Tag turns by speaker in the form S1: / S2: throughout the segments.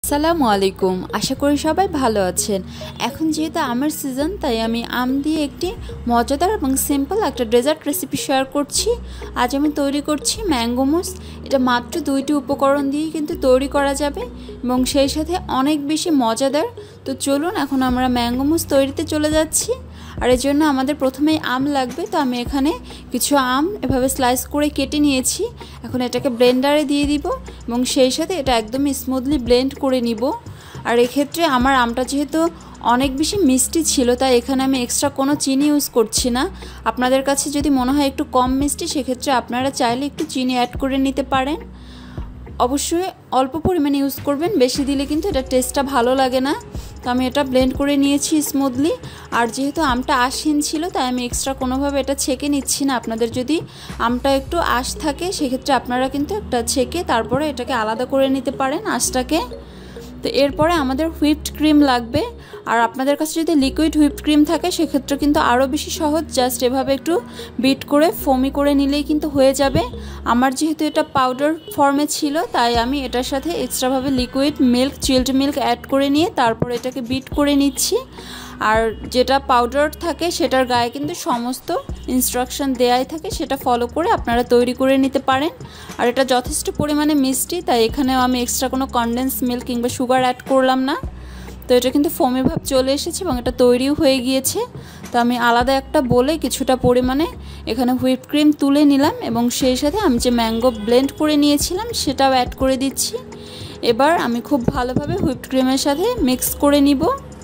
S1: আসসালামু আলাইকুম। আশা করি সবাই ভালো আছেন। এখন যেহেতু আমের সিজন, তাই আমি আম দিয়ে একটি মজাদার এবং সিম্পল একটা ডেজার্ট রেসিপি শেয়ার করছি। আজ আমি তৈরি করছি ম্যাঙ্গো মুস। এটা মাত্র 2টি উপকরণ দিয়েই কিন্তু তৈরি করা যাবে এবং সেই সাথে অনেক বেশি মজাদার। তো চলুন এখন আমরা ম্যাঙ্গো মুস তৈরিতে চলে যাচ্ছি। আর এর জন্য আমাদের প্রথমেই আম লাগবে। তো আমি এখানে কিছু আম এভাবে স্লাইস করে কেটে নিয়েছি। এখন এটাকে ব্লেন্ডারে দিয়ে দিব এবং সেই সাথে এটা একদমই স্মুথলি ব্লেন্ড করে নিব। আর এক্ষেত্রে আমার আমটা যেহেতু অনেক বেশি মিষ্টি ছিল, তাই এখানে আমি এক্সট্রা কোনো চিনি ইউজ করছি না। আপনাদের কাছে যদি মনে হয় একটু কম মিষ্টি, সেক্ষেত্রে আপনারা চাইলে একটু চিনি অ্যাড করে নিতে পারেন। অবশ্যই অল্প পরিমাণে ইউজ করবেন, বেশি দিলে কিন্তু এটা টেস্টটা ভালো লাগে না। তো আমি এটা ব্লেন্ড করে নিয়েছি স্মুথলি। আর যেহেতু আমটা আঁশহীন ছিল, তাই আমি এক্সট্রা কোনোভাবে এটা ছেঁকে নিচ্ছি না। আপনাদের যদি আমটা একটু আঁশ থাকে, সেক্ষেত্রে আপনারা কিন্তু একটা ছেঁকে তারপরে এটাকে আলাদা করে নিতে পারেন আঁশটাকে। তো এরপরে আমাদের হুইপড ক্রিম লাগবে। আর আপনাদের কাছে যদি লিকুইড হুইপড ক্রিম থাকে, সেক্ষেত্রে কিন্তু আরও বেশি সহজ। জাস্ট এভাবে একটু বিট করে ফোমি করে নিলেই কিন্তু হয়ে যাবে। আমার যেহেতু এটা পাউডার ফর্মে ছিল, তাই আমি এটার সাথে এক্সট্রাভাবে liquid milk, chilled milk add করে নিয়ে তারপর এটাকে বিট করে নিচ্ছি। আর যেটা পাউডার থাকে সেটার গায়ে কিন্তু সমস্ত ইনস্ট্রাকশন দেয়াই থাকে, সেটা ফলো করে আপনারা তৈরি করে নিতে পারেন। আর এটা যথেষ্ট পরিমাণে মিষ্টি, তাই এখানেও আমি এক্সট্রা কোনো কনডেন্স মিল্ক কিংবা সুগার অ্যাড করলাম না। তো এটা কিন্তু ফোমি ভাব চলে এসেছে এবং এটা তৈরিও হয়ে গিয়েছে। তো আমি আলাদা একটা বলে কিছুটা পরিমাণে এখানে হুইপ ক্রিম তুলে নিলাম এবং সেই সাথে আমি যে ম্যাঙ্গো ব্লেন্ড করে নিয়েছিলাম সেটাও অ্যাড করে দিচ্ছি। এবার আমি খুব ভালোভাবে হুইপ ক্রিমের সাথে মিক্স করে নিব।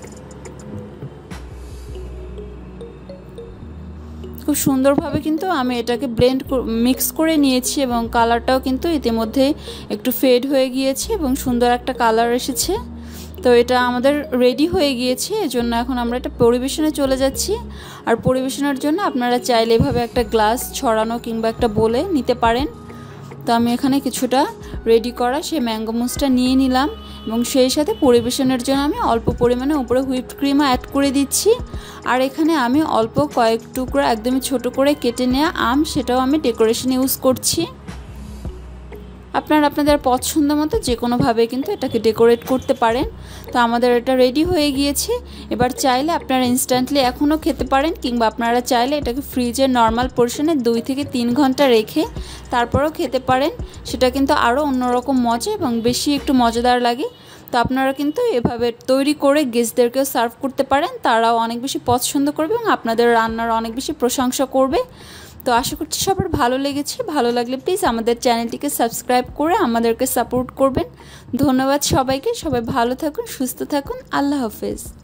S1: খুব সুন্দরভাবে কিন্তু আমি এটাকে মিক্স করে নিয়েছি এবং কালারটাও কিন্তু ইতিমধ্যে একটু ফেড হয়ে গিয়েছে এবং সুন্দর একটা কালার এসেছে। তো এটা আমাদের রেডি হয়ে গিয়েছে। এজন্য এখন আমরা এটা পরিবেশনে চলে যাচ্ছি। আর পরিবেশনের জন্য আপনারা চাইলে এভাবে একটা গ্লাস ছড়ানো কিংবা একটা বলে নিতে পারেন। তো আমি এখানে কিছুটা রেডি করা সেই ম্যাঙ্গো মুসটা নিয়ে নিলাম এবং সেই সাথে পরিবেশনের জন্য আমি অল্প পরিমাণে উপরে হুইপড ক্রিমও অ্যাড করে দিচ্ছি। আর এখানে আমি অল্প কয়েক টুকরো একদমই ছোট করে কেটে নেওয়া আম, সেটাও আমি ডেকোরেশনে ইউজ করছি। আপনারা আপনাদের পছন্দ মতো যে কোনোভাবে কিন্তু এটাকে ডেকোরেট করতে পারেন। তো আমাদের এটা রেডি হয়ে গিয়েছে। এবার চাইলে আপনারা ইনস্ট্যান্টলি এখনও খেতে পারেন কিংবা আপনারা চাইলে এটাকে ফ্রিজের নর্মাল পোর্শনে 2 থেকে 3 ঘন্টা রেখে তারপরেও খেতে পারেন। সেটা কিন্তু আরও অন্যরকম মজা এবং বেশি একটু মজাদার লাগে। তো আপনারা কিন্তু এভাবে তৈরি করে গেস্টদেরকেও সার্ভ করতে পারেন, তারাও অনেক বেশি পছন্দ করবে এবং আপনাদের রান্নার অনেক বেশি প্রশংসা করবে। তো আশা করছি সবার ভালো লেগেছে। ভালো লাগলে প্লিজ আমাদের চ্যানেলটিকে সাবস্ক্রাইব করে আমাদেরকে সাপোর্ট করবেন। ধন্যবাদ সবাইকে। সবাই ভালো থাকুন, সুস্থ থাকুন। আল্লাহ হাফেজ।